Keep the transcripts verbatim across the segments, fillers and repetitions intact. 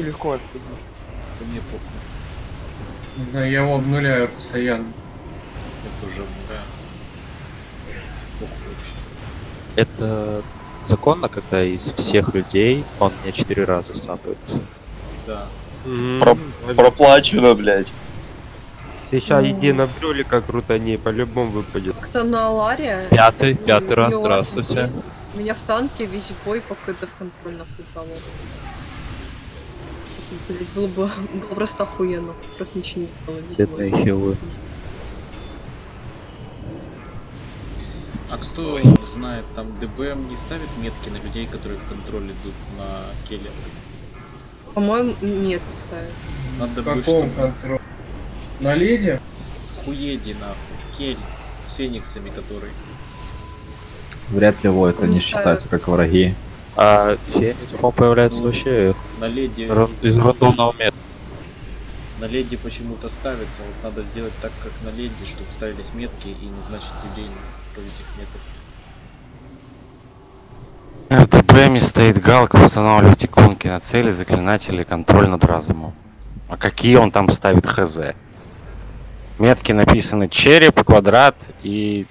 легко отследить. Да мне похуй. Да, я его обнуляю постоянно. Я тоже обнуляю. Похуй вообще. Это законно, когда из всех людей он мне четыре раза сапает? Да. Про... Проплачено, блядь. Ты сейчас Ну. иди на брюлика крутани, по-любому выпадет. Как-то на Аларе. Пятый, м, пятый раз, у него здравствуйте. ассистент. Меня в танке весь бой по КД в контрольных играло. Это, блядь, было бы было просто охуенно. Просто ничего не делал весь Бедные бой. хилы. А кто знает, там ДБМ не ставит метки на людей, которые в контроль идут на келе? По-моему, нет, ставит. Надо В бы, каком чтобы контроле? На леди? хуеди нахуй, кель с фениксами, которые. Вряд ли его это Он не ставит. считается как враги. А Феникс, по-моему, появляется Ну, вообще На леди, ран- из рандомного метода. на леди почему-то ставится. Вот надо сделать так, как на леди, чтобы ставились метки и назначить людей на этих меток. В ДБМе стоит галка «Устанавливать иконки на цели, заклинатели, контроль над разумом». А какие он там ставит, хз? Метки написаны череп, квадрат и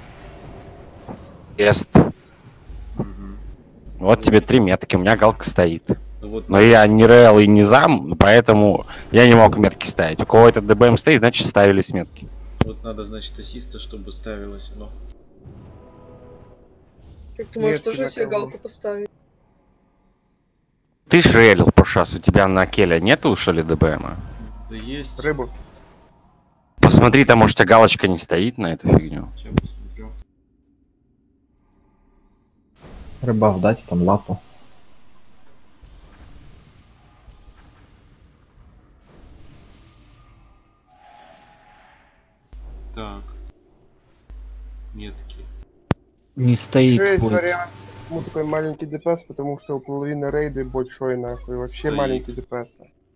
крест. Мгм. Вот тебе три метки, у меня галка стоит. Ну вот, Но я не рел и не зам, поэтому я не мог метки ставить. У кого этот ДБМ стоит, значит ставились метки. вот надо, значит, ассиста, чтобы ставилось. Но Так ты можешь Метки тоже на себе кого? галку поставить. Ты ж релил, Пушас, у тебя на келе нету, что ли, ДБМа? да есть. Рыбу. Посмотри, там, может, у тебя галочка не стоит на эту фигню. Сейчас посмотрю. Рыбав дать там лапу. Так. Метки. Не стоит. Еще есть будет. вариант. Почему такой маленький ДПС? Потому что у половины рейды большой нахуй. Вообще Стоит. маленький ДПС.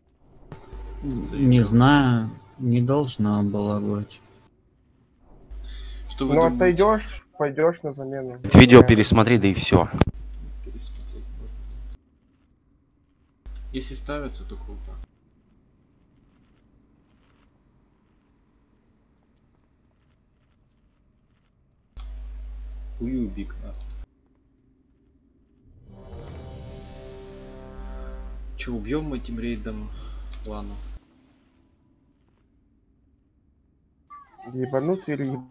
Не знаю, не должна была быть. Что вы Ну думаете? отойдешь, пойдешь на замену. Это видео Да. пересмотри, да и все. Пересмотреть можно. Если ставится, то круто. Уюбик, нахуй. Че, убьем этим рейдом плану? Ебанут или еб-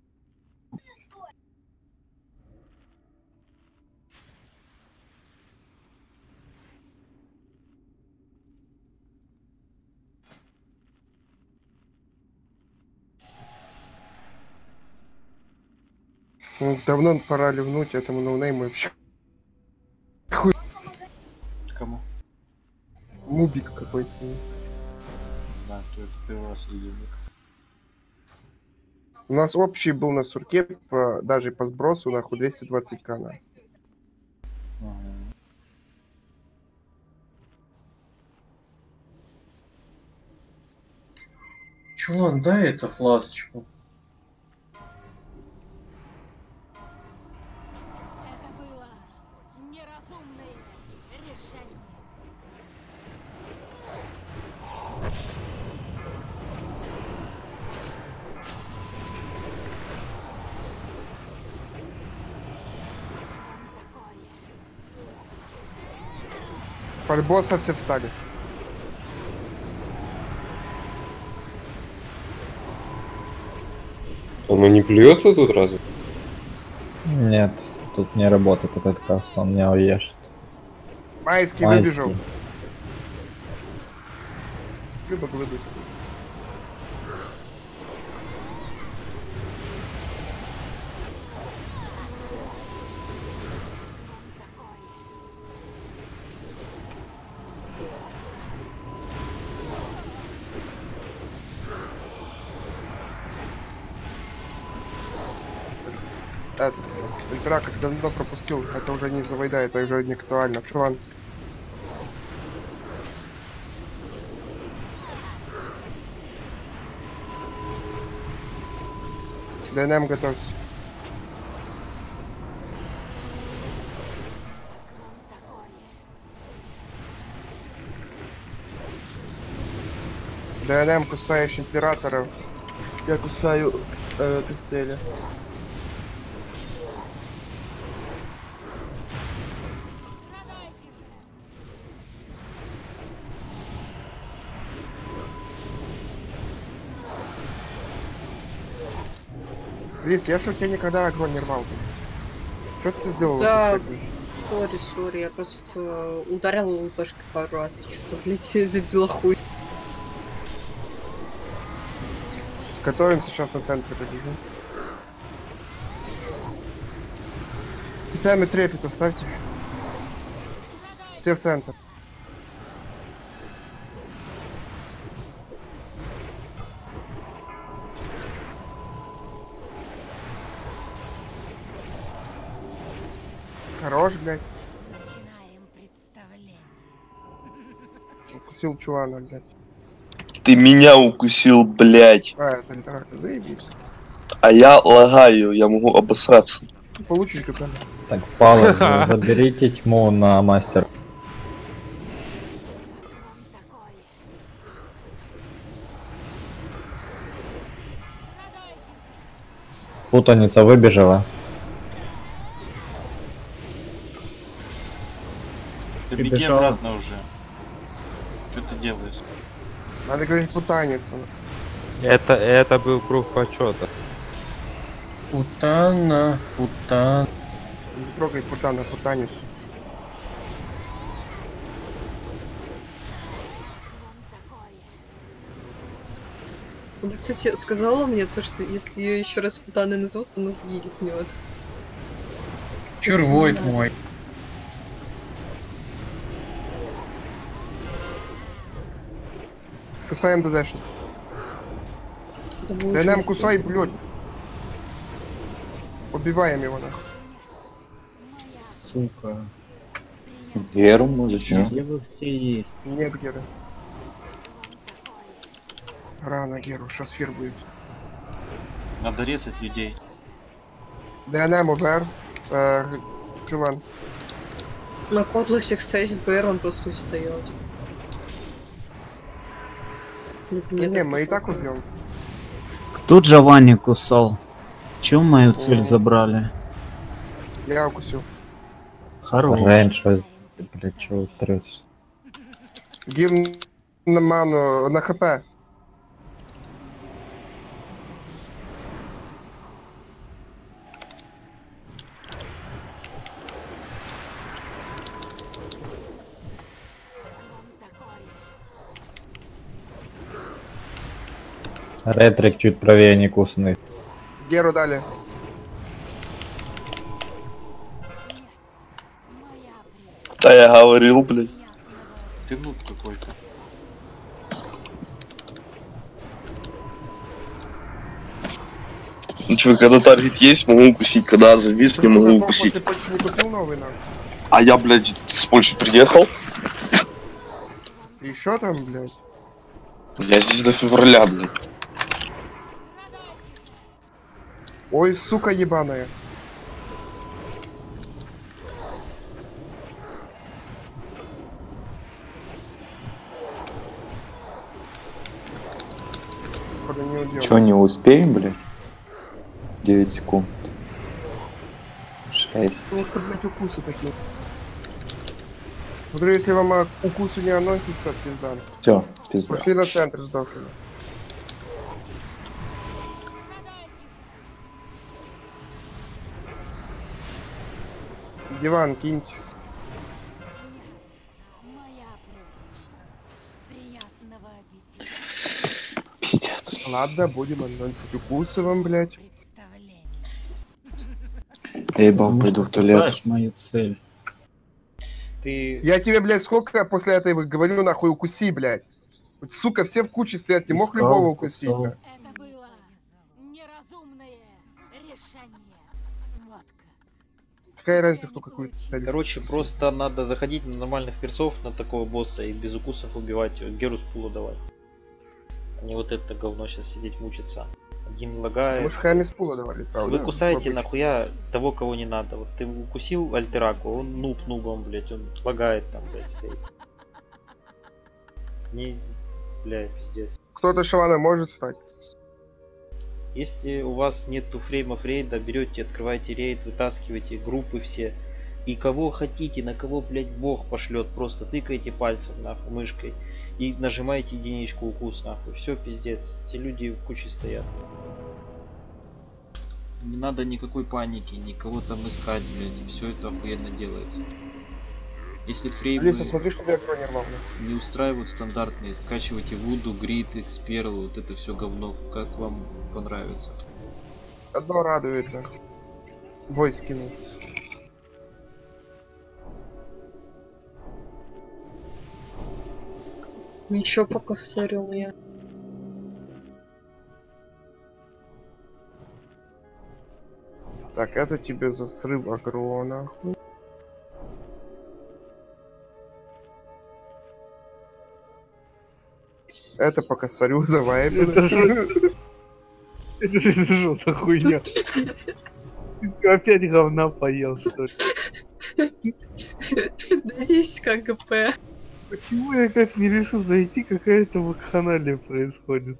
Ну, давно пора ливнуть этому ноунейму вообще. Кому? Мубик какой-то. Не знаю, кто это, первый раз увидел. У нас общий был на сурке, по, даже по сбросу, нахуй, двести двадцать к. нахуй. Ага. Чулан, дай это фласочку. Это было неразумное решение. Под босса все встали. Он не плюется тут разве? Нет, тут не работает этот каст, он меня уешет. Майский, Майский. выбежал. Люба глыбы. Этот, Ультра как давно пропустил, это уже не завайда, это уже не актуально. Чуван. ДНМ готовься. ДНМ кусаешь императоров. Я кусаю э, Костеля. Лис, я что, тебя никогда огонь не рвал. Что ты сделал Да, со спекой? сори, сори, я просто ударил ЛПшкой пару раз, и что-то, блядь, забила хуй. Готовим сейчас на центре побежу. Титами трепет оставьте. Все в центр. Хорош, блядь. Начинаем представление. Укусил чулана, блядь. Ты меня укусил, блядь. А, это литератор, заебись. А я лагаю, я могу обосраться. Получишь ГП. Так, Павел, заберите тьму на мастер. Путаница выбежала. Ты беги Прибежала. обратно уже. Что ты делаешь? Надо говорить путаница. Это, это был круг почета. Путана, путан. Не трогай путана, путаница. Она, кстати, сказала мне то, что если ее еще раз путаной назовут, она сгилипнет. Червой мой. Кусаем ДДшник. ДНМ кусай, блядь. Убиваем его нахуй. Сука. Геру, зачем? Где вы все есть? Нет, Гера. Рано, Геру, сейчас фир будет. Надо резать людей. ДНМ УБР. Э, Чулан. На котлах кстати, БР он просто устает. Не, не, мы и так убьем. Кто Джованни кусал? Чем мою цель забрали? Я укусил. Хорош. Раньше, блядь, чего треть. Гимн на ману, на хп. Ретрик чуть правее не кусанный. Геру дали. Да я говорил, блядь. Ты нут какой-то. Ну чё, когда таргет есть, могу укусить, когда завис, не могу укусить. После почти не купил новый нахуй. А я, блядь, с Польши приехал. Ты еще там, блядь? Я здесь до февраля, блядь. Ой, сука ебаная. Походу не убил. Чё, не успеем, блядь? девять секунд. шесть. Потому что, блядь, укусы такие. Смотрю, если вам а, укусы не анонсится, пизда. Все, пизда. Пошли на центр, сдохли. Диван киньте. Приятного аппетита. Пиздец. Ладно, будем анонсить укусы вам, блядь. Представление. Я ебал, Потому пойду что в туалет. кусаешь мою цель. Ты... Я тебе, блядь, сколько после этого говорю, нахуй, укуси, блядь. Вот, сука, все в куче стоят, не мог Искал, любого укусить. кусал. да. Это было неразумное решение. Вот как. Какая разница, кто какую цель Короче, укусил? просто надо заходить на нормальных персов, на такого босса, и без укусов убивать, Геру с пула давать. А не вот это говно сейчас сидеть мучиться. Один лагает. Мы же хами с пула давали, правда? Вы кусаете Обычно. нахуя того, кого не надо. Вот ты укусил Альтераку, он нуб нубом, блять, он лагает там, блять, стоит. Не, бля, пиздец. Кто-то Шавана может стать. Если у вас нету фреймов рейда, берете, открываете рейд, вытаскиваете группы все. И кого хотите, на кого, блядь, бог пошлет, просто тыкаете пальцем, нахуй, мышкой. И нажимаете единичку укус, нахуй. Все, пиздец. Все люди в куче стоят. Не надо никакой паники, никого там искать, блядь. Все это охуенно делается. Если фреймы Алиса, смотри, чтобы я кронер мог. не устраивают стандартные, скачивайте Вуду, Грит, Эксперл, вот это все говно, как вам понравится. Одно радует, да. Бой скинул. Еще повторил я. Так, это тебе за срыв агрона. Это пока царю за вайбер. Это же... Это же что за хуйня? Ты опять говна поел, что ли? Да есть КГП. Почему я как не решу зайти, какая-то вакханалия происходит?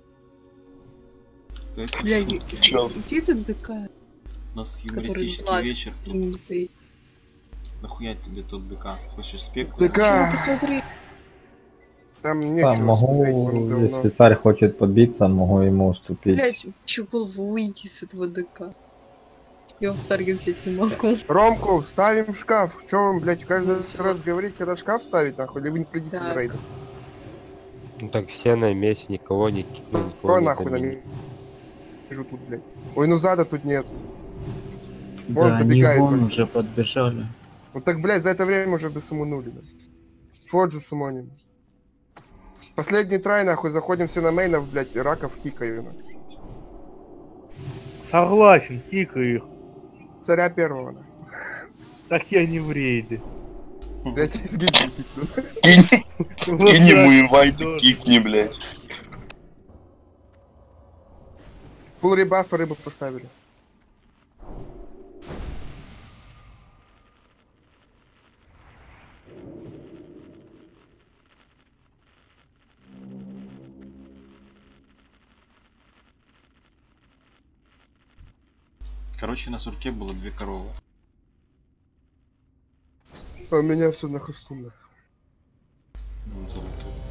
Бля, где тут ДК? У нас юмористический Который вечер. Тут. Нахуя тебе тот ДК? Хочешь спеку? ДК! Посмотри. Там Да, нечего смотреть, могу, он говно. если царь хочет побиться, могу ему уступить. Блять, чё голову уйти с этого ДК? Я в таргет взять не могу. Ромку, ставим в шкаф. Чё вам, блядь, каждый раз говорить, когда шкаф ставить, нахуй? Или вы не следите Так. за рейдом? Ну так все на месте, никого не никого Кто не нахуй на заменит. Вижу тут, блядь. Ой, ну зада тут нет. Вон Да, они добегает вон только. уже подбежали. Ну так, блядь, за это время уже бы суманули, да. Фоджу сумоним. Последний трай, нахуй, заходим все на мейнов, блядь, и раков кикаю, нахуй. Согласен, кикаю их. Царя первого, нахуй. Так я не в рейде. Блядь, из гильдии кикну. Кинь ему инвайт и кикни, блядь. Фулл ребафа рыбу поставили. Короче, на сурке было две коровы. А у меня все на хостунах. Ну, забыл.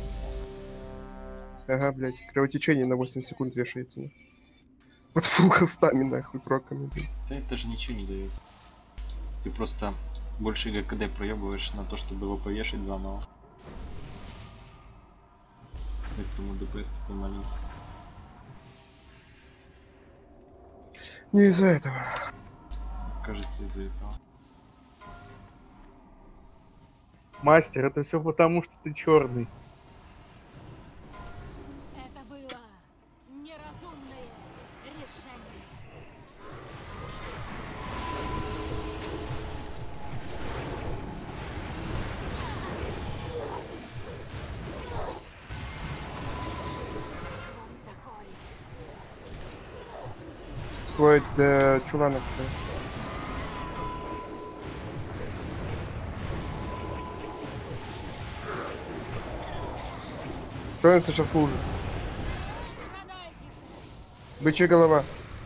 Ага, блядь, кровотечение на восемь секунд вешается. ну. Под фулл хостами, нахуй, проками, блядь. Да это же ничего не дает. Ты просто больше ГКД проебываешь на то, чтобы его повешать заново. Поэтому ДПС такой маленький. Не из-за этого. Кажется, из-за этого. Мастер, это все потому, что ты черный. Это было неразумное решение. Сходит до чулана, кстати. Кто он сейчас служит? Бычья голова.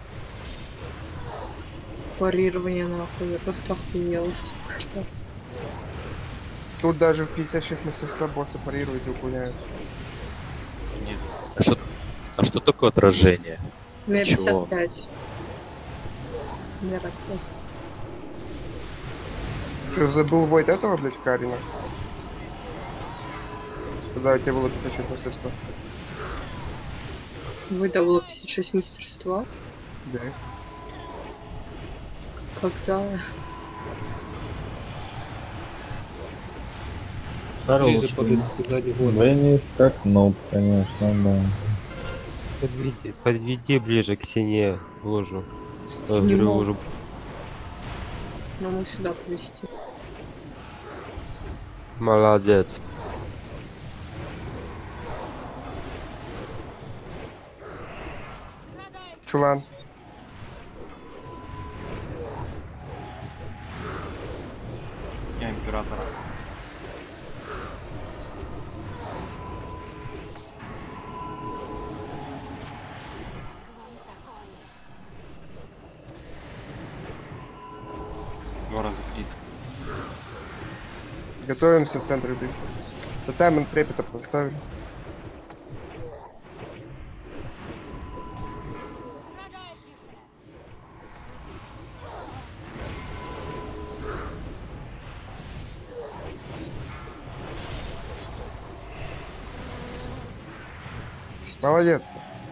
Парирование нахуй, я просто охуелась. Что? Тут даже в пятьдесят шесть мастерства босса парируют и уклоняют. Нет. А что, а что такое отражение? У меня Чего? пятьдесят пять. Я так просто. Что, забыл войд этого, блядь, Карина? Да, у тебя было пятьдесят шесть мастерства. Выда было пятьдесят шесть мастерства. Да. Когда? Хорош. Денис как нуб, конечно, да. Подведи, подведи ближе к стене ложу. Э, Не говорю, могу. ложу. Нам сюда повезти. Молодец. Чулан. Я императора. Аура закрыта. Готовимся в центре бить. Тотем интрепета поставили. Молодец.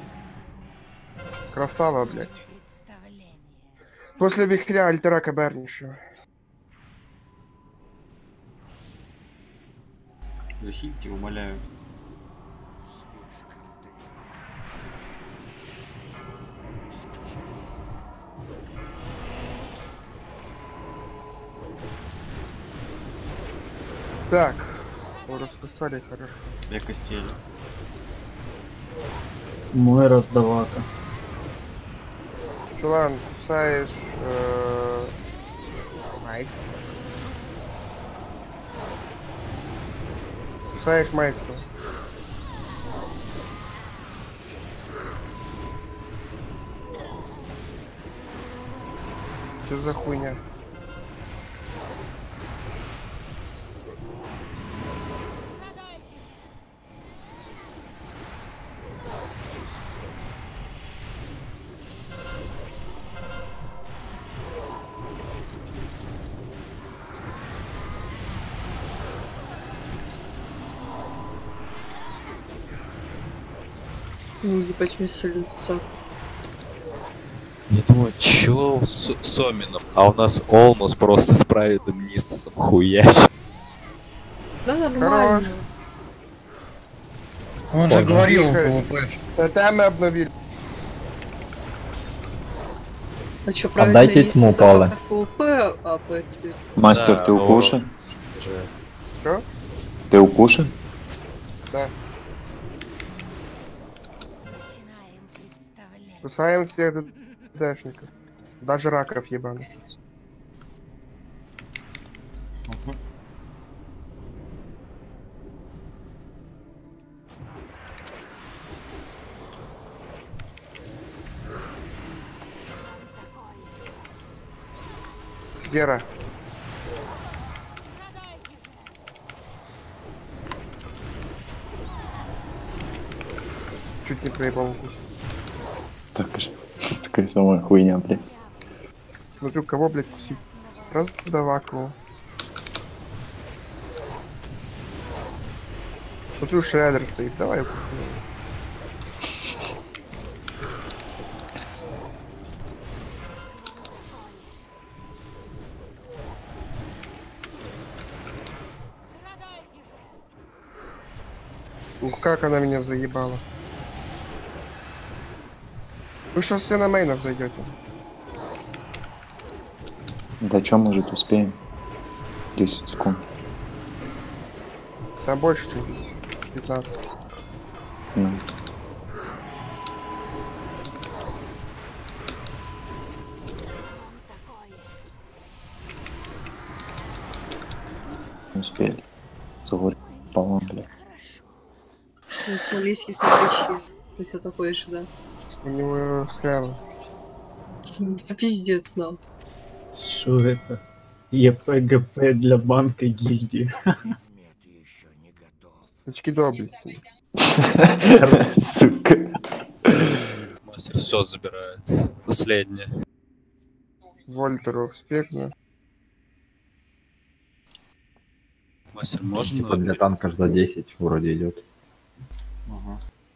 Красава, блядь. После вихря альтера кабернейшего. Захильте, умоляю. Так. О, раскусали хорошо. Я костель. Мой раздавака. Чулан, кусаешь... Э... Майс. Кусаешь майского. Что за хуйня? Ну, ебать, мне соль лица. Я думаю, чё с Сомином? А у нас Олмус просто с праведным Нистасом хуяч. Да нормально. Он же говорил, он ПВП. Тотемы обновили. А чё, правильно, Отдайте если тьму, за Павле. ПВП, а ПВП? Мастер, Да, ты о, укушен? даже- Что? Ты укушен? Да. Кусаем всех ДДшников. Даже раков ебаных. Гера. Чуть не проебал укус. Так же. Такая самая хуйня, блядь. Смотрю, кого, блядь, кусить. Раздаваку. Смотрю, Шредер стоит. Давай укусим. Ух, как она меня заебала. Вы сейчас все на мейнов зайдете. Да чё, может, успеем? десять секунд. Там больше, чем десять. пятнадцать. Ну. Не успели. Загорел полон, бля. Ну, смолийский смотрящий. Если такое же, да. У него скайла. Это пиздец, нам. Что это? ЕПГП для банка гильдии. Очки доблести. Сука. Мастер все забирает. Последнее. Вольтеров спекна. Мастер, можно? Типа для танка за десять вроде идет. Ага.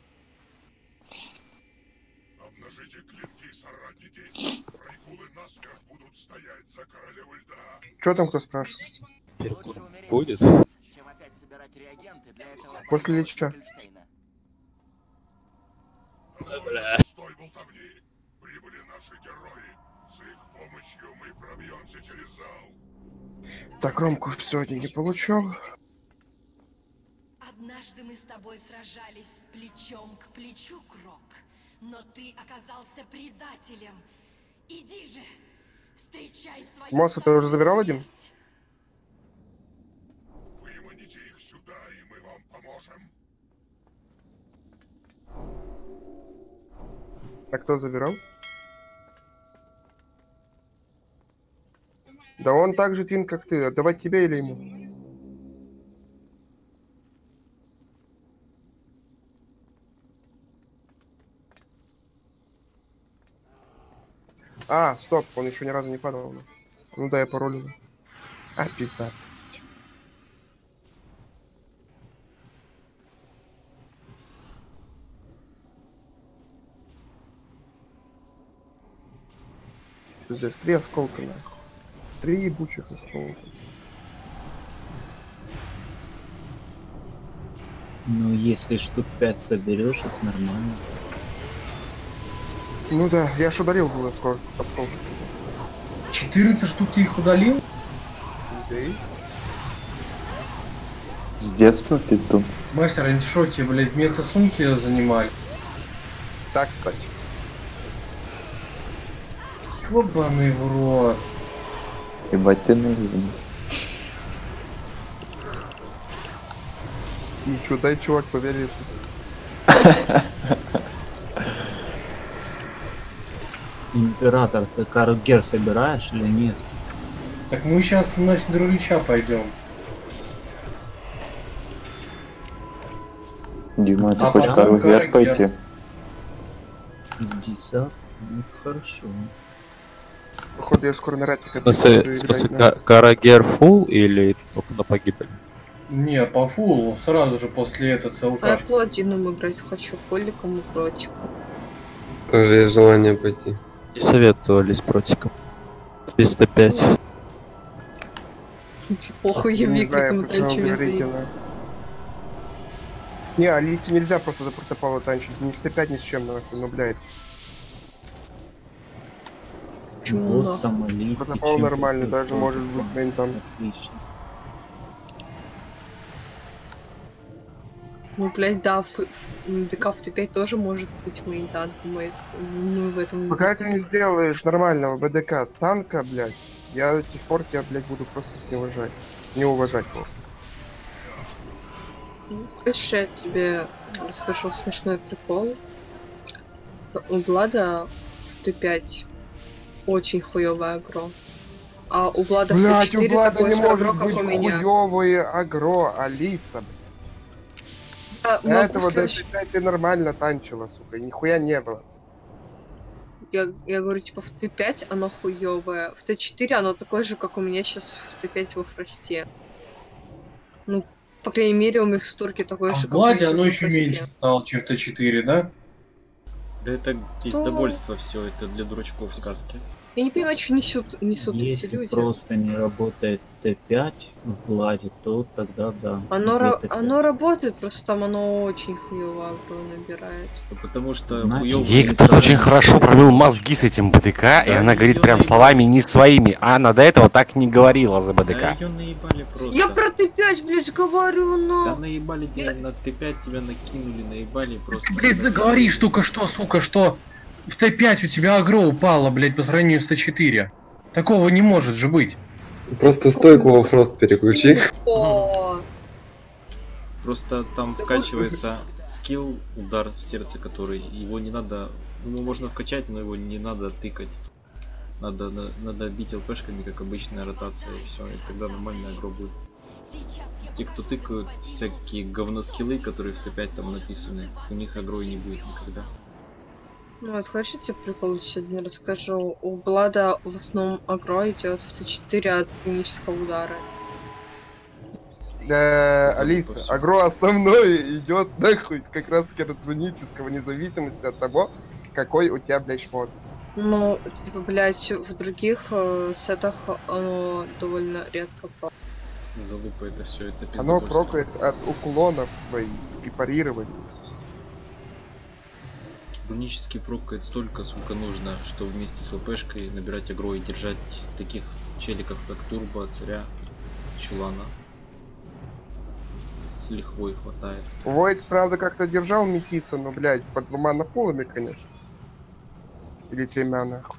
Что там кто спрашивает? Перекур будет? После лича. Ой, бля. Так, Ромку сегодня не получил. Однажды мы с тобой сражались плечом к плечу, Крок, но ты оказался предателем. Иди же, встречай свою... Мосса, ты уже забирал один? Выманите их сюда, и мы вам поможем. А кто забирал? Да он так же твин, как ты. Отдавать тебе или ему? А, стоп, он еще ни разу не падал. Ну да, я паролю. А, пизда. Здесь три осколка, нахуй. Три ебучих осколка. Ну, если штук пять соберешь, это нормально. Ну да, я ж удалил был осколок. четырнадцать штук ты их удалил? Да и? С детства пизду. Мастер, они шо тебе, блядь, вместо сумки занимали? Так, кстати. Ёбаный в рот. Ебать ты наивный. Ничего, дай, чувак, поверит. Император, ты Каругер собираешь или нет? Так мы сейчас на Друлича пойдем. Дима, ты А хочешь потом Каругер Каругер. пойти? пятьдесят? Ну, это хорошо. Походу, я скоро на ратик. В смысле, в смысле Ка- Карагер фул или только на погибель? Не, по фулу, сразу же после этого А я целка. паладином играть хочу, фоликом и против. Тоже есть желание пойти. Не советую с протиком. триста пять. Похуй, я Не знаю, викликом почему танчу вы меня говорите, заеб. да. Не, Алисию нельзя просто за протопала танчить. Ни сто пять, ни с чем, нахуй, ну, блядь. Почему Вот нахуй? самолист. Протопал нормальный, даже может быть мейн там. Отлично. Ну, блядь, да, в, в ДК в Т пять тоже может быть мейн танк, мы, мы в этом... Пока ты не сделаешь нормального БДК танка, блядь, я до тех пор тебя, блядь, буду просто с не уважать. Не уважать просто. Хочешь, я тебе расскажу смешной прикол? У Влада в Т пять очень хуёвое агро. А у Влада в Т Блядь, у четыре Влада такое не же может агро, быть как у меня. хуёвое агро, Алиса, блядь. А, До могу этого до следующий- Т пять ты нормально танчила, сука, нихуя не было. Я, я говорю, типа, в Т пять оно хуёвое, в Т четыре оно такое же, как у меня сейчас в Т пять во фросте. Ну, по крайней мере, у микстурки такое А же, в как у меня Владе сейчас оно во еще фросте. меньше стало, чем в Т четыре, да? Да это пиздобольство все, это для дурачков сказки. Я не понимаю, что несут, несут эти Если люди. просто не работает Т пять в Владе, то тогда да. Оно, Где ра- Т пять? оно работает, просто там оно очень хуёво агро набирает. Ну, потому что Значит, хуёвые Ей кто-то стороны- очень хорошо промыл мозги с этим БДК, и Да, она говорит её прям наебали. словами не своими. А она до этого так не говорила за Да БДК. её наебали просто. Я про Т пять, блядь, говорю, Да на. наебали тебя на Т пять, тебя накинули, наебали просто. Блядь, да говоришь только что, сука, что в Т пять у тебя агро упало, блядь, по сравнению с Т четыре. Такого не может же быть. Просто стойку во фрост переключи. О, Просто там вкачивается скилл, удар в сердце, который его не надо, его можно вкачать, но его не надо тыкать. Надо, на- надо бить ЛПшками, как обычная ротация, и все, и тогда нормальная агро будет. Те, кто тыкают всякие говноскиллы, которые в Т пять там написаны, у них агро и не будет никогда. ну вот, хочешь, я тебе прикол сегодня расскажу? У Влада в основном агро идет в Т четыре от клинического удара. Да, Забыл Алиса, всё. агро основное идет нахуй как раз таки от рунического, вне зависимости от того, какой у тебя, блядь, шмот. Ну, типа, блядь, в других э, сетах оно довольно редко про- Залупа это все, это Оно пиздобольство. прокает от уклонов твоих и парирования. Рунический прокает столько, сколько нужно, что вместе с ЛПшкой набирать агро и держать таких челиков, как Турбо, Царя, Чулана. С лихвой хватает. Войд, правда, как-то держал Метиса, но, блядь, под двумя напулами, конечно. Или тремя, нахуй.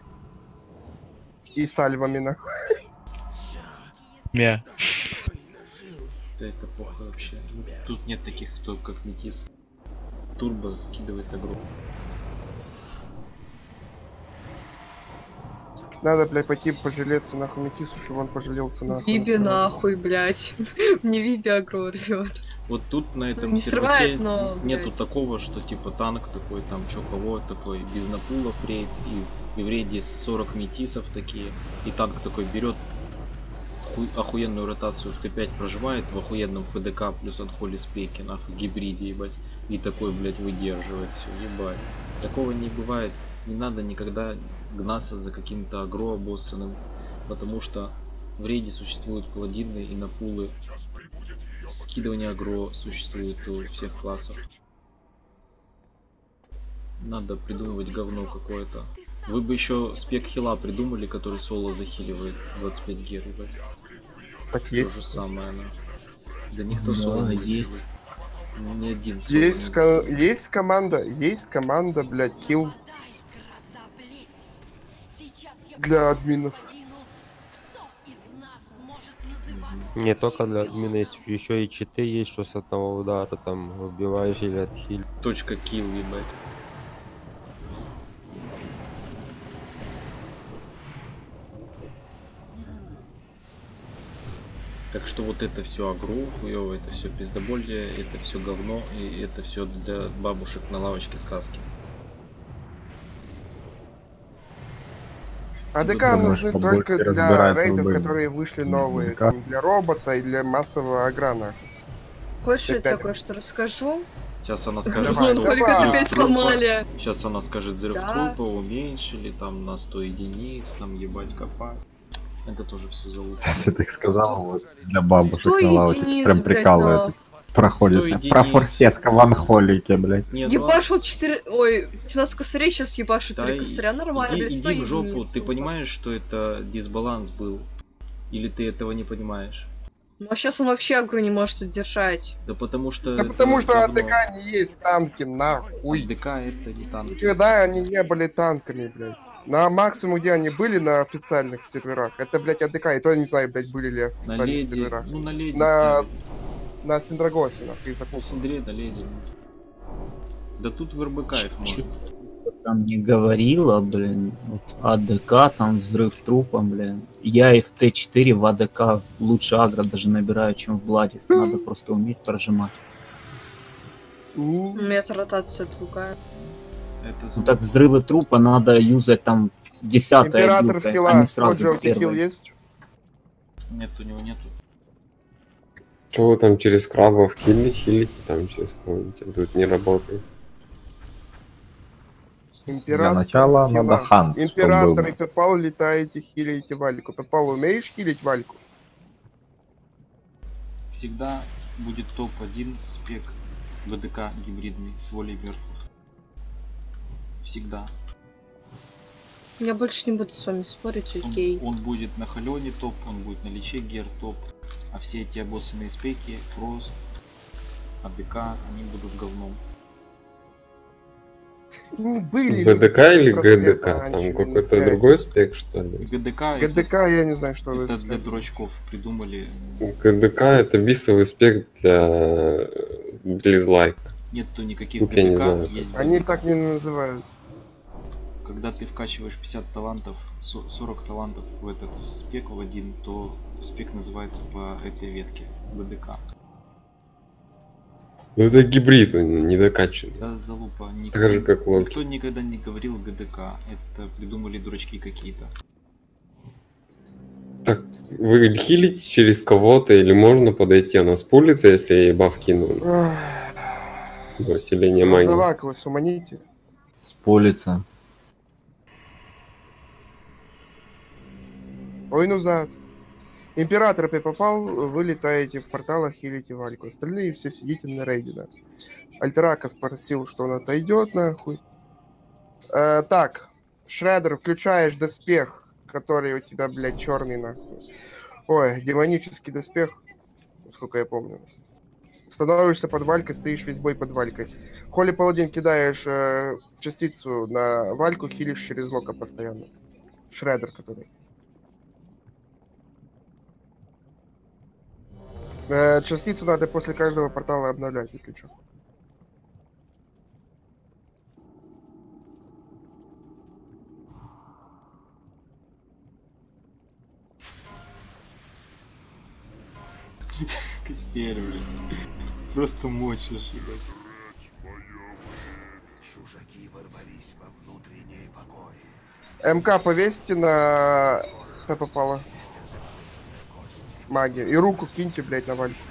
И сальвами, нахуй. Мя. Да это плохо вообще. Ну, тут нет таких, кто как Метис. Турбо скидывает агро. Надо, блядь, пойти пожалеться нахуй Метису, чтобы он пожалелся нахуй. Виби нахуй, блядь. Мне Виби агро рвет. Вот тут на этом Не серваке срывает, но, нету блядь. такого, что типа танк такой, там чё кого такой, без напулов рейд, и, и в рейде сорок метисов такие, и танк такой берет охуенную ротацию в Т пять проживает в охуенном ФДК плюс анхоли спеки, нахуй, гибриде, ебать, и такой, блядь, выдерживает все, ебать. Такого не бывает, не надо никогда гнаться за каким-то агро боссаным, потому что в рейде существуют паладины и напулы, скидывание агро существует у всех классов. Надо придумывать говно какое-то. Вы бы еще спек хила придумали, который соло захиливает двадцать пять гер, ебать. Так есть. То же самое, она. Да никто Да, соло не есть. захиливает. Ни один соло Есть, не ко- захиливает. есть команда, есть команда, блядь, килл для админов. Не только для админа есть, еще и читы есть, что с одного удара там убиваешь или отхиль. Точка килл, ебать. Так что вот это все агро хуёво, это все пиздоболье, это все говно, и это все для бабушек на лавочке сказки. АДК Думаю, нужны что только будете для разбирать рейдов, рубы. которые вышли новые, АДК. там, для робота и для массового аграна. Хочешь, я тебе Опять. кое-что расскажу? Сейчас она скажет, Давай, что давай. Только взрыв опять трупа- сломали. Сейчас она скажет, взрыв Да. трупа уменьшили там на сто единиц, там ебать копать. Это тоже все залупа. Ты так сказал, вот для бабушек Сто на лавочке. единиц, Прям блядь, прикалывает. но- Проходится. единиц. Про форсетка в анхолике, блядь. Не, ну, Ебашил четыре... Ой, тринадцать косарей, сейчас ебашит да три и- косаря, нормально, иди, блядь, сто иди в жопу, единиц, ты сука. понимаешь, что это дисбаланс был? Или ты этого не понимаешь? Ну а сейчас он вообще агро не может удержать. Да потому что... Да это потому что говно. АДК не есть танки, нахуй. АДК это не танки. Никогда они не были танками, блядь. На максимум, где они были на официальных серверах, это, блядь, АДК, и то я не знаю, блядь, были ли На официальных леди, серверах. ну на леди На, сняли. на Синдрагосе, нахуй, из На Синдре, на леди. Да тут в РБК их можно. Там не говорила, блин, вот АДК, там взрыв трупа, блин. Я и в Т четыре в АДК лучше агро даже набираю, чем в Бладе. Надо просто уметь прожимать. У меня эта ротация другая. Это Ну, так взрывы трупа надо юзать там десятое Император люкой, хила, а не вот сразу желтый хил первое. есть? Нет, у него нету. Что вы там через крабов хилите, хилите там через кого-нибудь? Это тут не работает. Император, начала хила. надо хант, чтобы Император был. и Пепал летаете, хилите Вальку. Пепал, умеешь хилить Вальку? Всегда будет топ один спек ВДК гибридный с волей мертвых. Всегда. Я больше не буду с вами спорить, Он, окей. он будет на Халене топ, он будет на Личе гер топ. А все эти обоссанные спеки, Фрост, АДК, они будут говном. Ну, были. БДК или просветы ГДК? раньше, Там не какой-то знаю. другой спек, что ли? ГДК, ГДК, я не знаю, что вы это для сказали. дурачков придумали. ГДК это бисовый спек для Близлайка. Нету никаких Тут я не ГДК, знаю. есть Они ГДК. так не называются. Когда ты вкачиваешь пятьдесят талантов, со- сорок талантов в этот спек в один, то спек называется по этой ветке БДК. Ну это гибрид, он не докачанный. Да, залупа. Никто, Так же, как Локи. никто никогда не говорил ГДК. Это придумали дурачки какие-то. Так, вы хилите через кого-то или можно подойти? Она спулится, если я ей баф кину до усиления магии. Раздавак, вы суманите. Спулится. Ой, ну зад. Император опять попал, вы летаете в порталах, хилите Вальку. Остальные все сидите на рейде, да. Альтерака спросил, что он отойдет, нахуй. Э, так, Шредер, включаешь доспех, который у тебя, блядь, черный, нахуй. Ой, демонический доспех, сколько я помню. Становишься под Валькой, стоишь весь бой под Валькой. Холи Паладин кидаешь э, частицу на Вальку, хилишь через Лока постоянно. Шредер, который. Э, частицу надо после каждого портала обновлять, если что. Костель, блядь. Просто мочишь, блядь. МК повесьте на П попало. Магия. И руку киньте, блядь, на Вальку.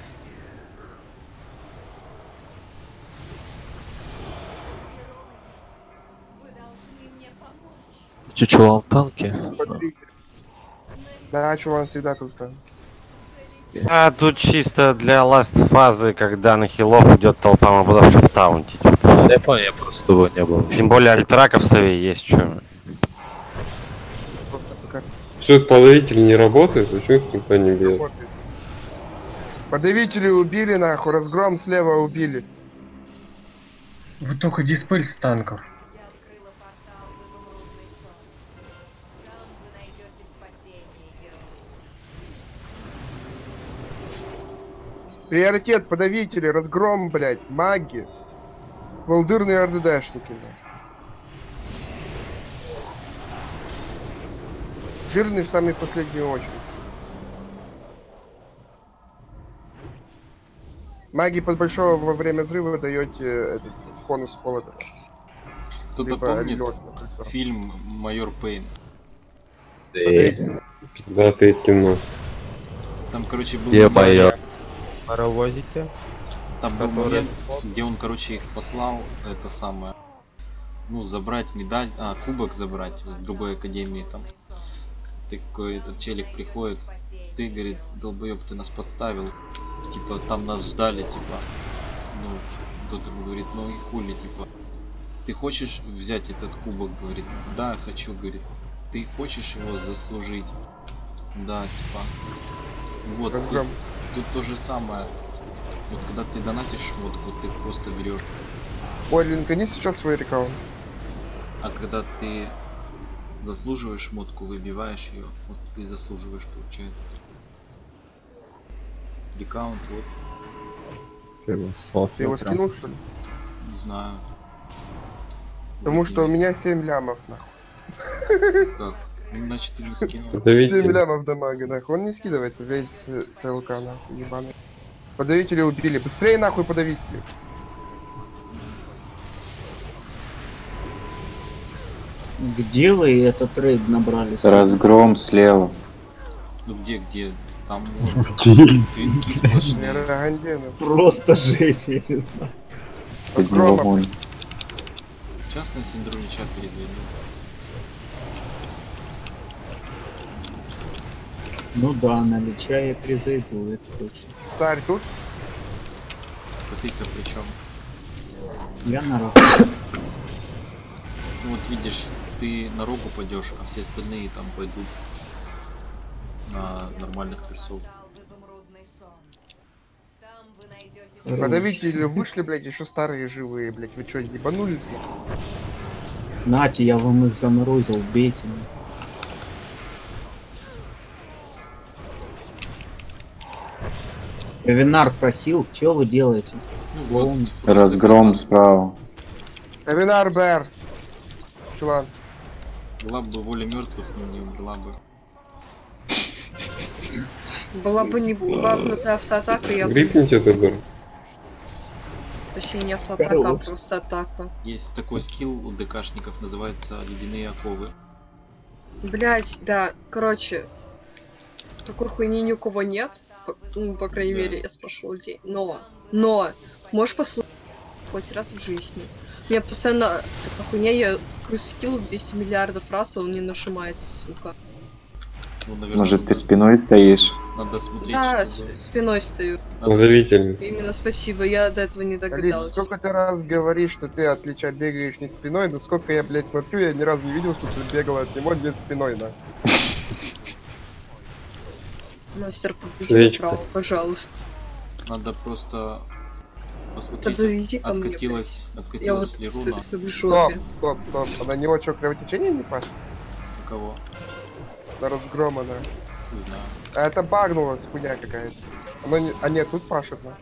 Че, чувал, танки? Смотрите. Да, чувак, всегда тут там. А тут чисто для ласт фазы, когда на хилов идет толпа, мы будем чтобы таунтить. Я понял, я просто его не было. Тем более альтраков в сове есть что. Просто пока. Что, подавители не работают? Почему их никто не бьет? Работает. Подавители убили, нахуй, разгром слева убили. Вот только диспель с танков. Приоритет, подавители, разгром, блядь, маги. Волдырные РДДшники, блядь. Жирный в самой последнюю очередь. Маги под большого во время взрыва даете этот конус холода. Кто-то Либо помнит лёд на кольцо. фильм «Майор Пейн»? Пиздатое кино. Там, короче, был Где момент- майор? Паровозите? Там был Который- момент, где он, короче, их послал, это самое, ну, забрать медаль, а, кубок забрать в другой академии там. Такой этот челик приходит, ты, говорит, долбоёб, ты нас подставил, типа, там нас ждали, типа, ну, кто-то ему говорит, ну и хули, типа, ты хочешь взять этот кубок, говорит, да, хочу, говорит, ты хочешь его заслужить, да, типа, вот, тут, Разгром. тут то же самое. Вот когда ты донатишь шмотку, ты просто берешь. Ой, линкани сейчас свой рекаунт. А когда ты заслуживаешь шмотку, выбиваешь ее, вот ты заслуживаешь, получается. Рекаунт, вот, Философия. Ты его прям. скинул, что ли? не знаю. Потому Вот что у есть. меня семь лямов, нахуй. Как? Ну, значит, ты не скинул. Подавители. семь лямов дамага, нахуй. Он не скидывается, весь э, ЦЛК, нахуй, ебаный. Подавители убили. Быстрее, нахуй, подавители. Где вы этот рейд набрали? Разгром слева. Ну где, где? Там Где? твинки сплошные. Рагандена. Просто жесть, я не знаю. Разгрома. Частный синдромича перезвонил. Ну да, на Лича я призайду, это точно. Царь тут? А ты-то при чем? Я на рогу. Ну вот видишь, ты на рогу пойдешь, а все остальные там пойдут на нормальных персов. Подавители вышли, блядь, еще старые живые, блядь. Вы что, ебанулись? Нате, я вам их заморозил, бейте. Эвинар прохил, что вы делаете? Ну вот, Разгром справа. Эвинар Бэр. Чулан. была бы воля мертвых, но не умерла бы. Была бы не бабнутая автоатака, я бы... Грипните туда. Точнее, не автоатака, а просто атака. Есть такой скилл у ДКшников, называется ледяные оковы. Блять, да, короче, такой хуйни ни у кого нет. По, ну, по крайней Да. мере, я спрашивала людей. Но, но, можешь послушать хоть раз в жизни. У меня постоянно такая хуйня, я какой скилл двести миллиардов раз, а он не нажимается, сука. Ну, наверное, Может, надо, ты спиной стоишь? надо смотреть, Да, чтобы... с- спиной стою. Подавители. Именно спасибо, я до этого не Алис, догадалась. сколько ты раз говоришь, что ты от Лича бегаешь не спиной, но сколько я, блядь, смотрю, я ни разу не видел, что ты бегал от него не спиной, да. Мастер, побеги Свечка. направо, пожалуйста. Надо просто посмотреть, Подойди ко мне, откатилась, Я откатилась вот ли стою, руна. стою в Стоп, жопе. стоп, стоп. А на него что, кровотечение не пашет? У кого? На разгрома, да. Не знаю. А это багнулась хуйня какая-то. Оно не... А нет, тут пашет, да.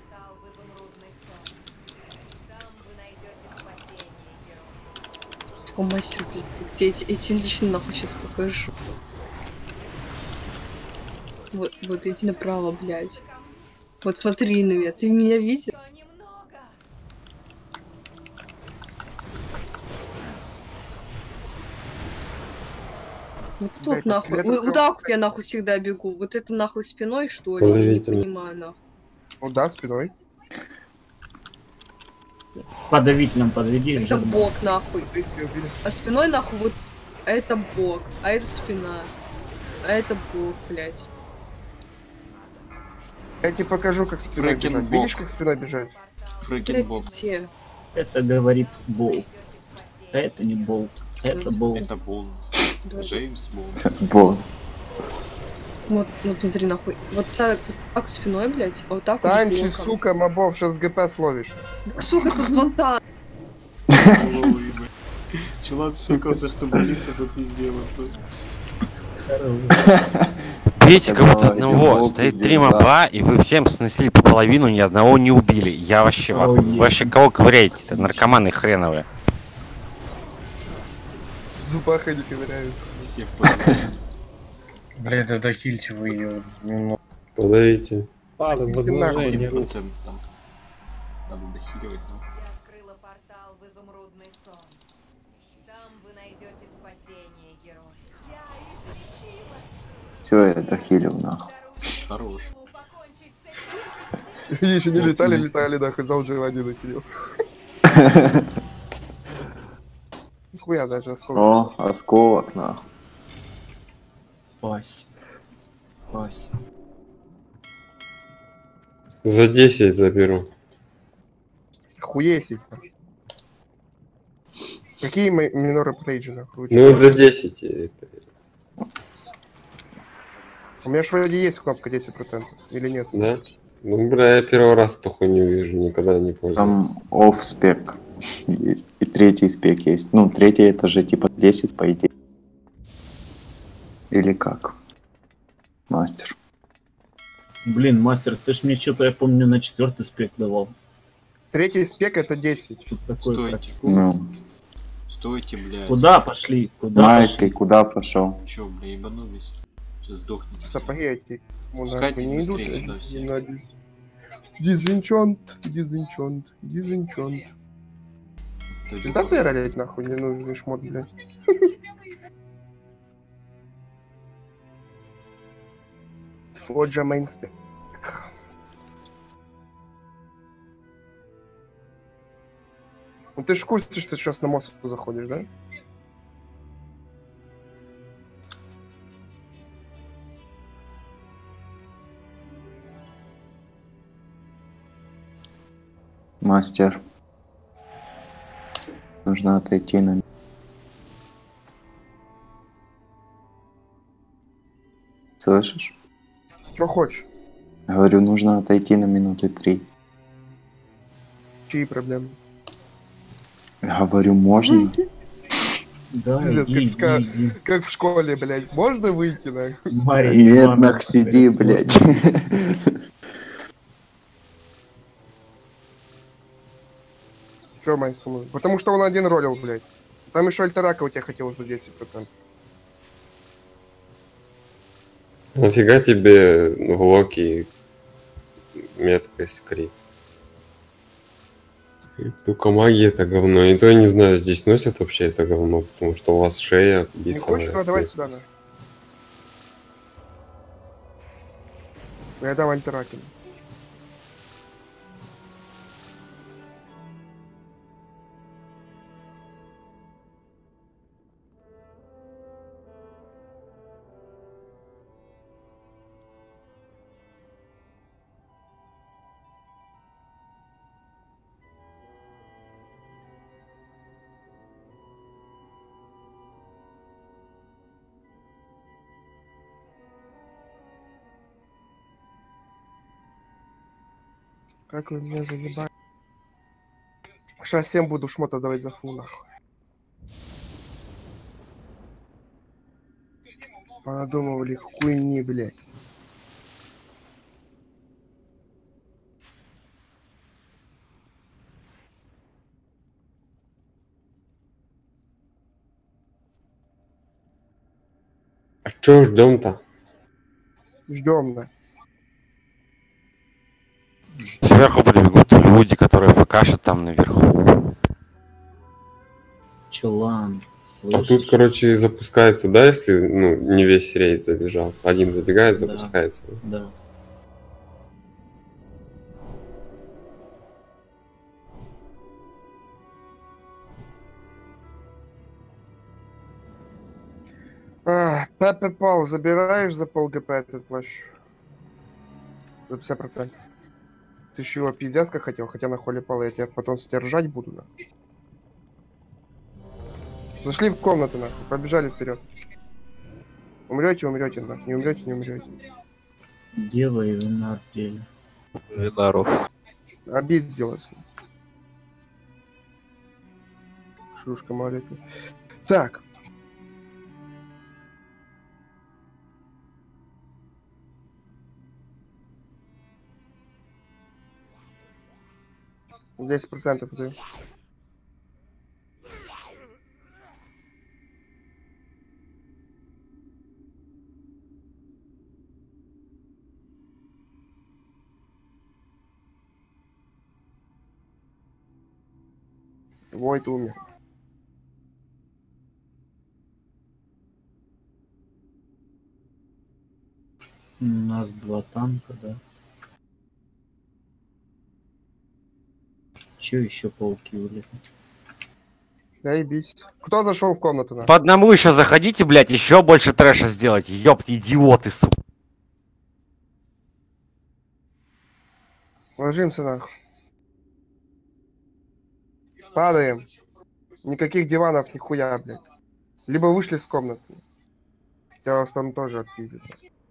О, мастер, блядь, где эти, эти лично нахуй сейчас покажу. Вот, вот иди направо, блядь. Вот смотри на меня, ты меня видел? Вот тут Блядь, нахуй. скелеты Вот, прям- вот так вот я нахуй всегда бегу. Вот это нахуй спиной, что ли? Я не Подавительно. понимаю нахуй. Ну да, спиной. Подавителем подведи. Это жирно. бок нахуй. А спиной нахуй вот это бок, а это спина. А это бок, блядь. Я тебе покажу, как спиной бежать. Фрэкинбок. Видишь, как спиной бежать? Фрэкинбок. Блядь, где? Это говорит болт. Это не болт. Это болт. Это Бонд. Да. Джеймс Бонд. Вот. Вот, вот смотри нахуй. Вот так, вот так спиной, блядь, а вот так вот Танчи, боком. сука, мобов, сейчас ГП словишь. Сука, тут вот так. Чувак сукался, чтобы Лиса попиздела тут. Бейте кого-то Это одного, один стоит волк, три один моба, и вы всем снесли по половину, ни одного не убили. Я вообще в ахуе. Вы вообще кого ковыряете-то? Наркоманы хреновые. Зубаха не ковыряют. Всех Блядь, да дохильте вы ее. Ну, Подавите. Один возложение. процент там. Надо дохиливать. ну. Я открыла портал в изумрудный сон. Там вы найдете спасение, герой. Я излечилась. Все, я дохилил нахуй. Хорош. Они еще не летали, летали, нахуй, за выживание накинул. Нихуя даже осколок. О, осколок нахуй. Пась. Пась. За десять заберу. Хуесить. Какие ми- миноры прейджа, нахуй? Ну вот за десять. это- У меня ж вроде есть кнопка десять процентов, или нет? Да? Ну, бля, я первый раз такой не увижу, никогда не Там пользовался. off спек. И, и третий спек есть. Ну, третий это же типа десять, по идее. Или как? Мастер. Блин, мастер, ты ж мне что-то, я помню, на четвертый спек давал. Третий спек это десять. Тут такой Стойте. практику. Ну, Стойте, блядь. Куда пошли? Куда Майк, пошли? ты куда пошел? Чё, бля, ебанулись? Сейчас сдохнете. все. Сапоги эти. Ну, Пускайте нахуй, не идут. быстрее сюда все. Не надеюсь. Дизенчант, дизенчант, дизенчант. Это Пизда ты ролить, нахуй, не нужный шмот, блядь. Фоджа мейнспек. Ну ты ж в курсе, что ты сейчас на мост заходишь, да? Мастер. Нужно отойти на... Слышишь? Что хочешь? Говорю, нужно отойти на минуты три. Чьи проблемы? Говорю, можно? Да, Пиздец, иди, как, иди, иди. как в школе, блядь. Можно выйти, нахуй? Мария Нет, Ивановна, нах, сиди, блядь. Че майскому? Потому что он один ролил, блядь. Там еще Альтарака у тебя хотел за десять процентов. Нафига тебе в локи меткость крит? И только магия это говно. И то я не знаю, здесь носят вообще это говно, потому что у вас шея Не бисовая. хочешь? Ну, давай сюда, на. Я дам Альтараке. Как вы меня заебали. Сейчас всем буду шмота давать за фу, нахуй. Понадумывали хуйни, блядь. А чё ждем-то? Ждем, да. Сверху прибегут люди, которые фкшат там наверху. Чулан. А тут, короче, запускается, да, если ну, не весь рейд забежал. Один забегает, запускается. Да. А, Пепе Пал, забираешь за пол ГП этот плащ? За пятьдесят процентов. Ты еще его пиздяцко хотел, хотя на холе пала я тебя потом стержать буду, да. Зашли в комнату, нахуй, побежали вперед. Умрете, умрете, нахуй. Не умрете, не умрете. Дева и Винар деле. Винаров. Обид делать. Шлюшка малолетняя. Так. десять процентов даю. Войт умер. У нас два танка, да. Че еще пауки улетят? Заебись. Кто зашел в комнату, нахуй? По одному еще заходите, блядь, еще больше трэша сделайте. Ёпт, идиоты, сука. Ложимся, нахуй. Падаем. Никаких диванов, нихуя, блядь. Либо вышли с комнаты. Тебя вас там тоже отпиздят.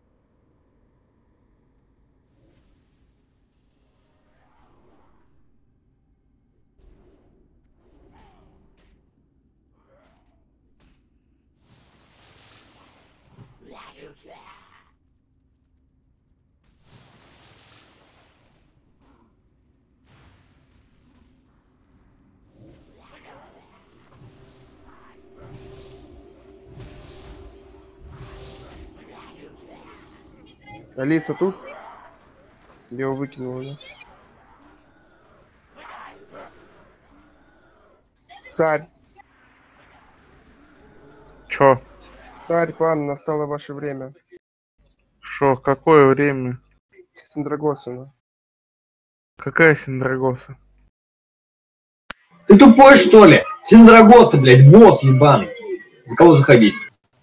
Алиса тут? Я его выкинул, да? Царь. Чё? Царь, пан, настало ваше время. Шо, какое время? Синдрагосина. Какая Синдрагоса? Ты тупой, что ли? Синдрагоса, блядь, босс ебаный. За кого заходить?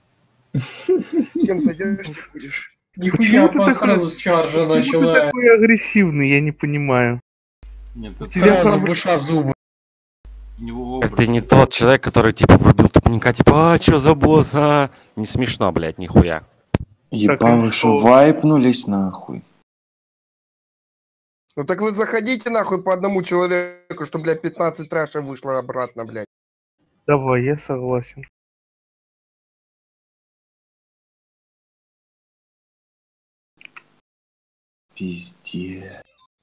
Кем зайдешь, ты будешь? Нихуя по сразу с чаржа начала. Ты такой агрессивный, я не понимаю. Нет, это Тебя Сразу там- буша в зубы. у него образ. Это не тот человек, который типа выбил тупника, типа, а, чё за босс, а? Не смешно, блядь, нихуя. Еба, вы что, вайпнулись нахуй? Ну так вы заходите нахуй по одному человеку, чтобы, блядь, пятнадцать трэша вышло обратно, блядь. Давай, я согласен. Пиздец.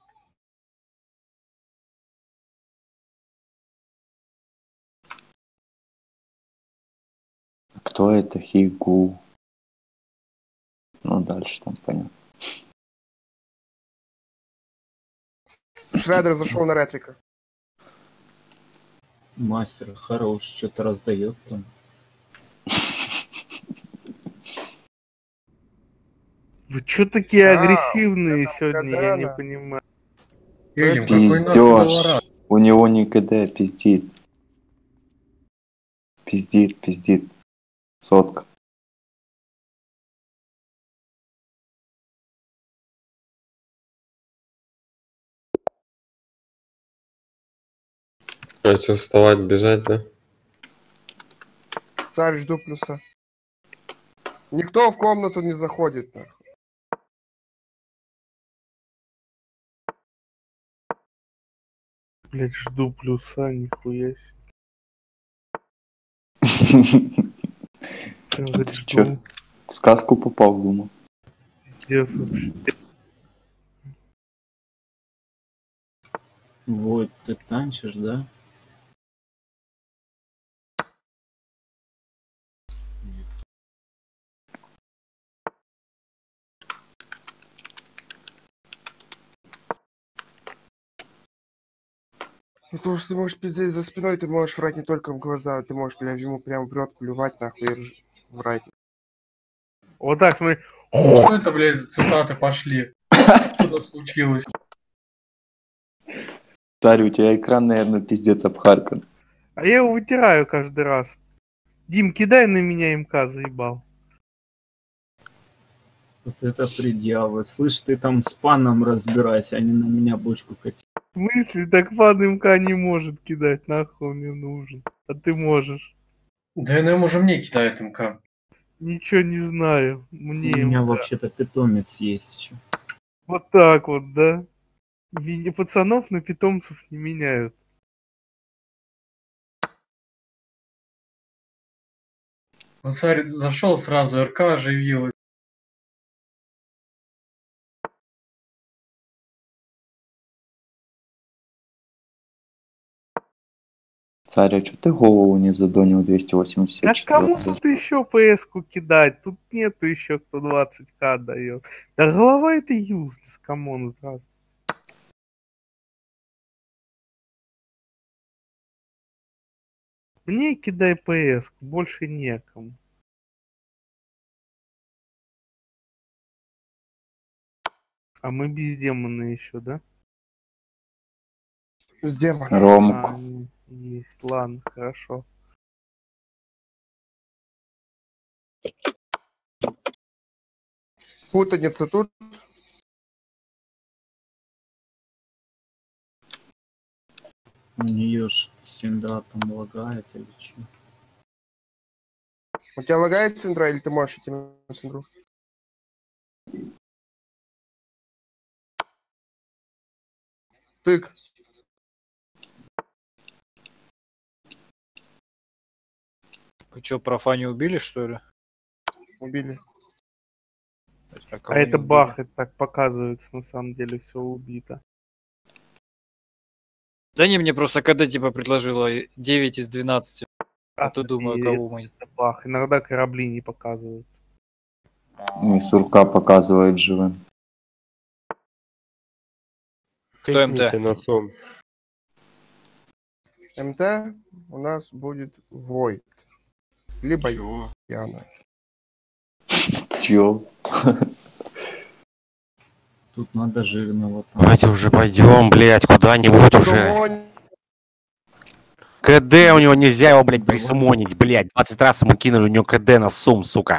Кто это? Хигу. Ну, дальше там понятно. Шрайдер зашел на ретрика. Мастер хорош, что-то раздает там. Вы чё такие А, агрессивные вот это сегодня, вот я не Гадана. понимаю. Юлим, какой нахуй Пиздёж. доллара? У него не КД, пиздит. Пиздит, пиздит. Сотка. А что, вставать, бежать, да? Царь, жду плюса. Никто в комнату не заходит, нахуй. Блять, жду плюса, нихуя себе. Прям говорит, Чё, жду. в сказку попал, думал. Пиздец вообще. Вот, ты танчишь, да? Потому что ты можешь пиздеть за спиной, ты можешь врать не только в глаза, ты можешь, блядь, ему прям в рот плювать, нахуй, и рж- врать. Вот так, смотри. Что это, блядь, за цитаты пошли? Что случилось? Царь, у тебя экран, наверное, пиздец обхаркан. А я его вытираю каждый раз. Дим, кидай на меня МК, заебал. Вот это предъявы. Слышь, ты там с паном разбирайся, а не на меня бочку катить. В смысле, так пан МК не может кидать, нахуй он мне нужен. А ты можешь. Да эн эм уже мне кидает МК. Ничего не знаю. У Мне меня МК. вообще-то питомец есть еще. Вот так вот, да? Ми- Пацанов на питомцев не меняют. Вот царь зашел сразу, РК оживилась. Царь, а что ты голову не задонил двести восемьдесят Да четыре? кому тут еще ПС-ку кидать? Тут нету еще, кто двадцать ка дает. Да голова это юзлес, камон, здравствуй. Мне кидай ПС-ку, больше некому. А мы без демона еще, да? С демоном. Ромку. А, не- есть, ладно, хорошо. Путаница тут. У нее ж Синдра там лагает или что? У тебя лагает Синдра, или ты можешь идти на Синдру? Тык. Вы что, профани убили, что ли? Убили. А, А это бах, это так показывается, на самом деле все убито. Да не, мне просто когда типа предложила девять из двенадцати. А то думаю, и кого мы... это бах. Иногда корабли не показываются. И сурка показывает живым. Кто МТ? Ты на сом. МТ у нас будет Void. Либо Яна. Чё? Тут надо жирного. Там. Давайте уже пойдем, блядь, куда-нибудь уже. КД у него нельзя его, блядь, присумонить, блядь. двадцать раз ему кинули, у него КД на сум, сука.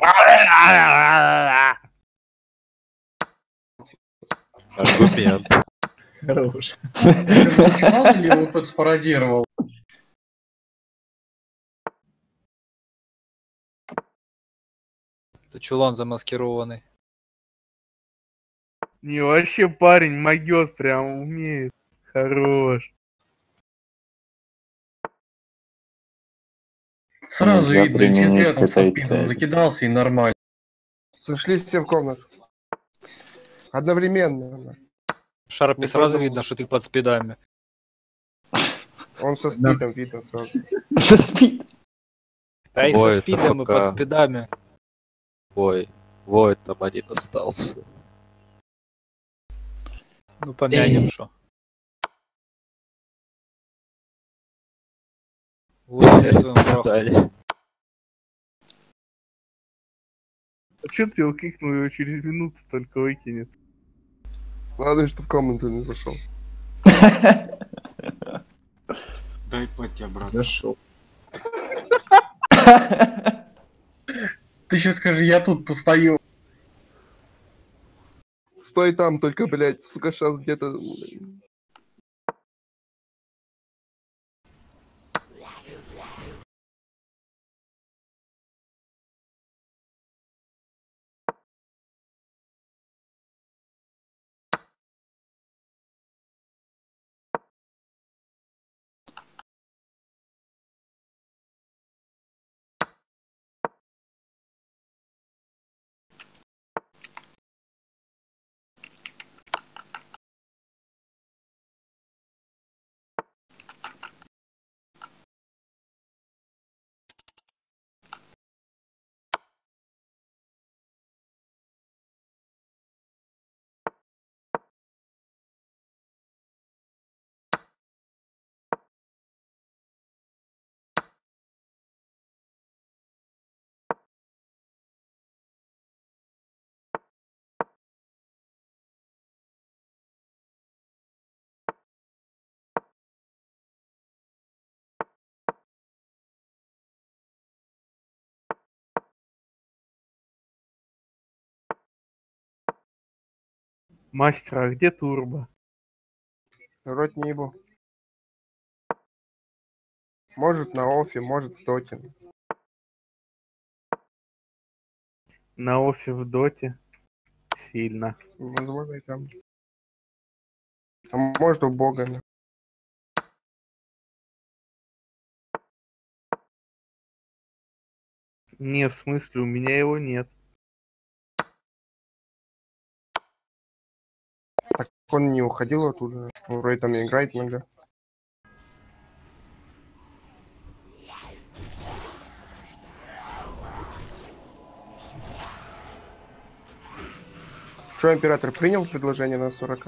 Аргумент. Хорош. Мало ли его тут спародировал? Это чулан замаскированный. Не, вообще парень могет, прям умеет. Хорош. Сразу Нельзя видно, применить четвертым к со этой спидом цели. закидался и нормально. Сошлись все в комнату. Одновременно. Шарпе Не сразу потому- видно, что ты под спидами. Он со спидом видно сразу. Со спид. Да и Ой, со это спидом и пока. под спидами. Ой, Вой, там один остался. Ну помянем, что. Вот твоему До праху. свидания. А чё ты его кикнул, его через минуту только выкинет? Ладно, что в комнату не зашел. Дай пати обратно. Зашел. Ты сейчас скажи, я тут постою. Стой там, только, блядь, сука, сейчас где-то... Мастер, а где турбо? Вроде не ебу. Может на офе, может в доте. На офе в доте. Сильно. Возможно и там. А может у бога. Не, в смысле, у меня его нет. Так он не уходил оттуда. Он вроде там играет иногда. Что, император принял предложение на сорок?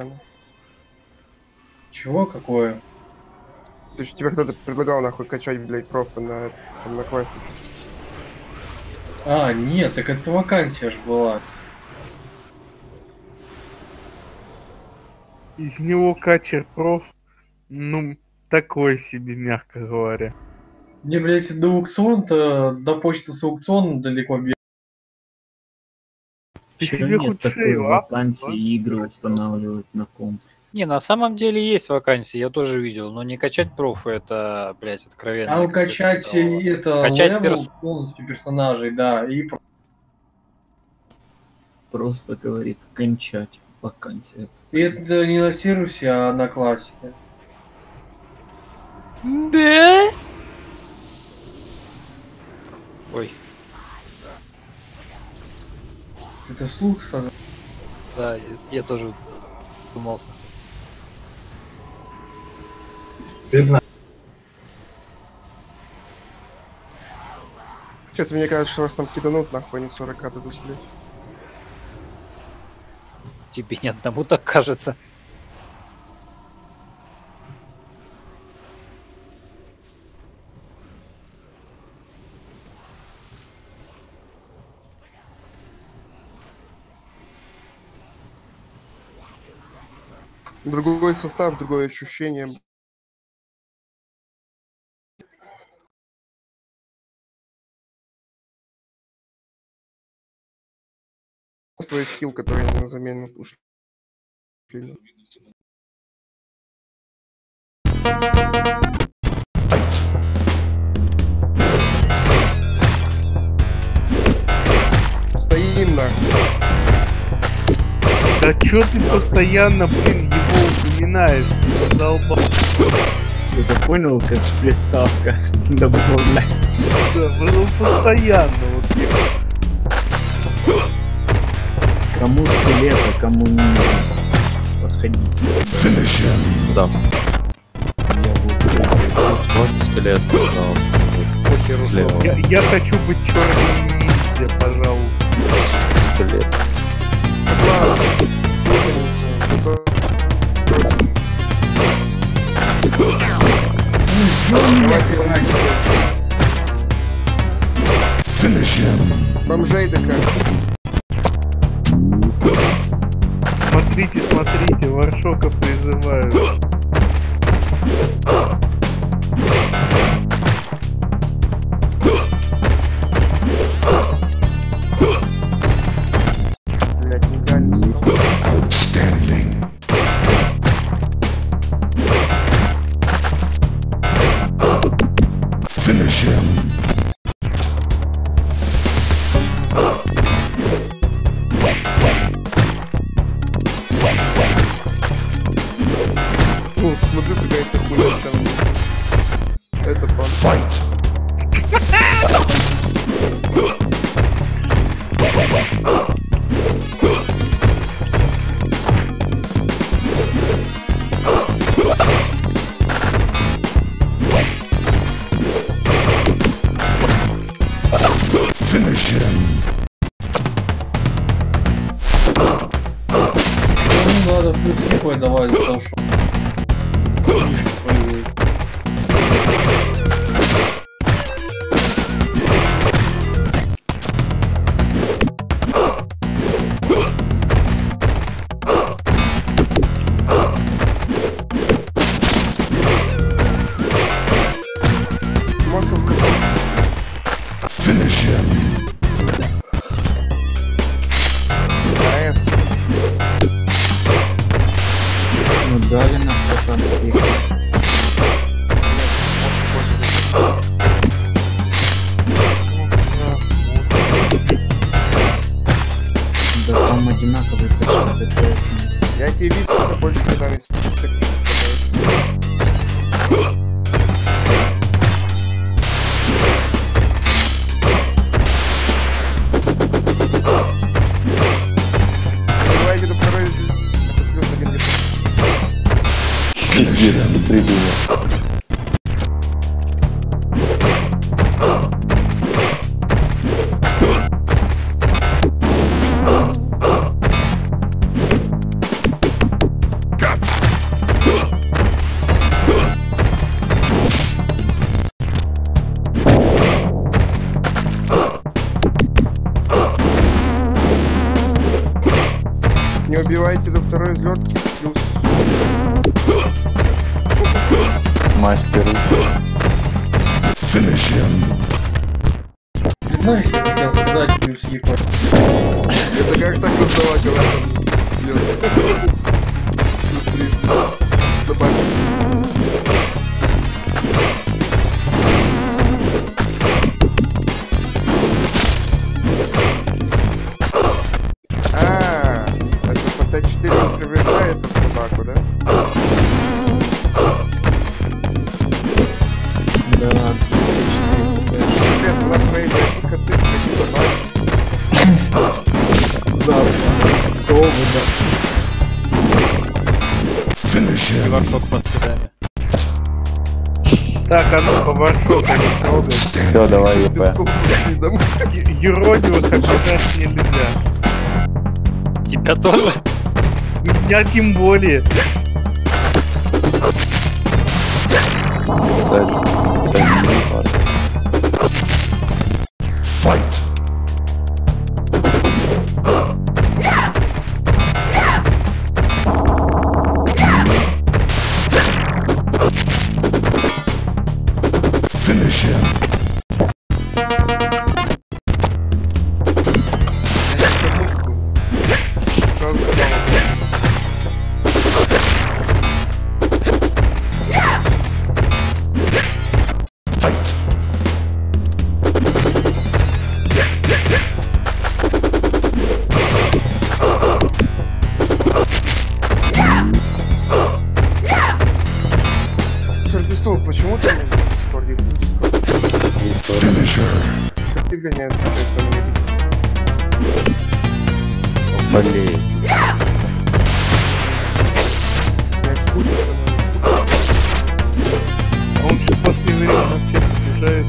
Чего? Какое? Ты же тебе кто-то предлагал нахуй качать, блядь, профы на, там, на классике. А, нет, так это вакансия ж была. Из него качер проф, ну, такой себе, мягко говоря. Мне, блядь, до аукциона-то, до почты с аукциона далеко бегать. Ты Чё себе нет хоть такой шею, а? вакансии игры устанавливать на комп? Не, на самом деле есть вакансии, я тоже видел, но не качать профы, это, блядь, откровенно. А качать и это Качать левел перс... полностью персонажей, да, и... Просто говорит, кончать вакансия. И это не на сервисе, а на классике. Да? Ой. Это слух сказал? Да, я тоже думался. Стыдно. Что-то мне кажется, что вас там киданут нахуй, не сорок дадут, блядь. Тебе ни одному так кажется. Другой состав, другое ощущение. Свой скилл, который на замену ушли. Стоим нахуй. Да чё ты постоянно, блин, его упоминаешь? Задолбал. Ты понял, как приставка добавляет? Да, ну постоянно вот. Кому скелета, кому не подходите. Да. Вот скелет, пожалуйста. Похер я, я хочу быть черным ниндзя, пожалуйста. Скелет. Бомжей ДК. Смотрите, смотрите, Варшока призывают. Блять, не идеально сыграл. Finish him. Ну, смотрю, какая-то хуйня там. Это пан. Finish him. Ну, надо плюс такой давать, потому что... Finish him. А это... Добивайте до второй взлетки. Плюс. Мастер. Знаешь, я хотел сказать, плюс ебать. Это как так раздавать его? Собака. А, это по Т четыре он превращается в собаку, да? Да. Капец, у нас в рейде одни коты, одни собаки. Завтра. Совы, да. И воршок под спидами. Так, а ну-ка, воршок, а не трогай. Все, давай, ЕП. Ю- Юродивых обижать нельзя. Тебя тоже? Меня тем более. Цель. Цель не важна. Пистол, почему ты не в Дискорде? В Дискорде. Как ты гоняешь, что не видишь? Блин. Мне скучно становится. А он что в последнее время на всех обижает.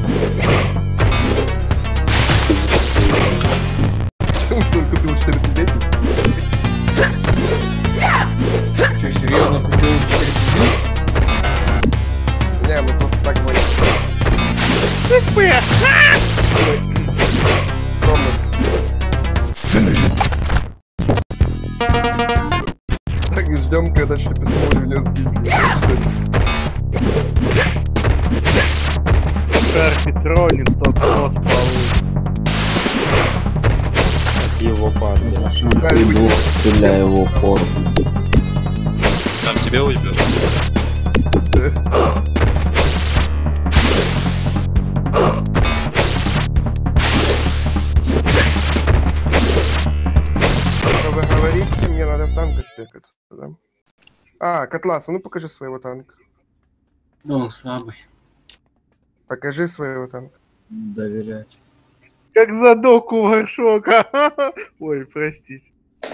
Почему только купил четыреста десять? Что, серьезно купил четыреста десять? Не, мы просто так говорим. Так, ждем, когда Шепистол вернет гильдию. Шарпи тронет, тот нос получит. Его парня. Иду, стреляю его в форму. Сам себе уебешь? Вы говорите, мне надо в танка спекаться, да? А, Котлас, а ну покажи своего танка. Да он слабый. Покажи своего танка. Доверять. Как задок у горшока. Ой, простите.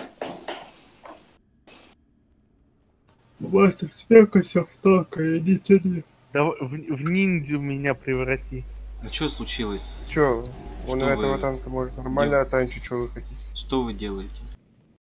Мастер, спекайся в танка, я не тяни. Давай, в, в ниндзю меня преврати. А что случилось? Чё, Что он у этого вы танка может нормально дел- танчить, что вы хотите. Что вы делаете?